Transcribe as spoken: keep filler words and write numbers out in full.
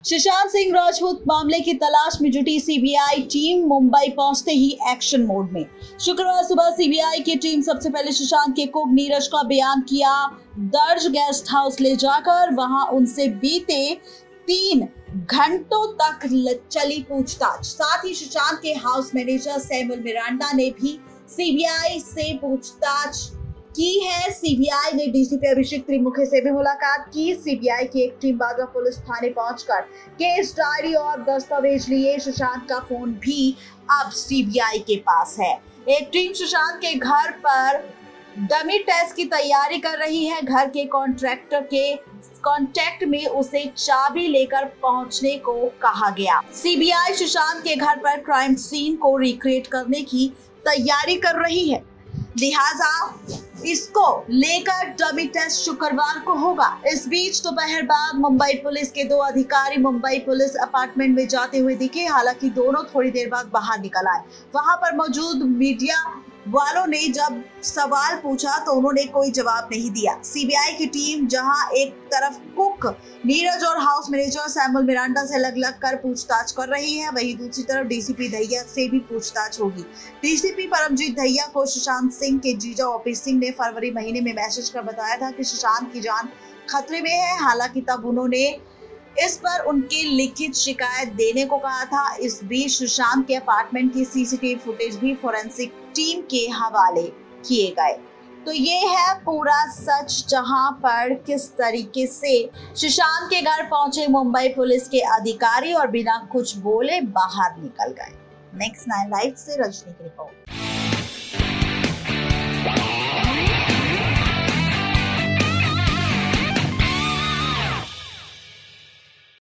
सुशांत सिंह राजपूत मामले की तलाश में जुटी सीबीआई टीम मुंबई पहुंचते ही एक्शन मोड में। शुक्रवार सुबह सीबीआई की टीम सबसे पहले सुशांत के कुक नीरज का बयान किया दर्ज गेस्ट हाउस ले जाकर वहां उनसे बीते तीन घंटों तक चली पूछताछ। साथ ही सुशांत के हाउस मैनेजर सैमुअल मिरांडा ने भी सीबीआई से पूछताछ की है। सीबीआई ने डीसीपी अभिषेक त्रिमुखे से भी मुलाकात की। सीबीआई की एक टीम बांद्रा पुलिस थाने पहुंचकर केस डायरी और दस्तावेज लिए। सुशांत का फोन भी अब सीबीआई के पास है। एक टीम सुशांत के घर पर डमी टेस्ट की तैयारी कर रही है। घर के कॉन्ट्रैक्टर के कांटेक्ट में उसे चाबी लेकर पहुंचने को कहा गया। सीबीआई सुशांत के घर पर क्राइम सीन को रिक्रिएट करने की तैयारी कर रही है, लिहाजा इसको लेकर डमी टेस्ट शुक्रवार को होगा। इस बीच दोपहर बाद मुंबई पुलिस के दो अधिकारी मुंबई पुलिस अपार्टमेंट में जाते हुए दिखे। हालांकि दोनों थोड़ी देर बाद बाहर निकल आए। वहां पर मौजूद मीडिया वालों ने जब सवाल पूछा तो उन्होंने कोई जवाब नहीं दिया। सीबीआई की टीम जहां एक तरफ कुक नीरज और हाउस मैनेजर सैमुअल मिरांडा से अलग अलग कर पूछताछ कर रही है, वहीं दूसरी तरफ डीसीपी दहिया से भी पूछताछ होगी। डीसीपी परमजीत दहिया को सुशांत सिंह के जीजा ओपी सिंह ने फरवरी महीने में मैसेज कर बताया था कि सुशांत की जान खतरे में है। हालांकि तब उन्होंने इस पर उनकी लिखित शिकायत देने को कहा था। इस बीच सुशांत के अपार्टमेंट की सीसीटीवी फुटेज भी फोरेंसिक टीम के हवाले किए गए। तो ये है पूरा सच, जहां पर किस तरीके से सुशांत के घर पहुंचे मुंबई पुलिस के अधिकारी और बिना कुछ बोले बाहर निकल गए। नेक्स्ट नाइन लाइव से रजनी की रिपोर्ट।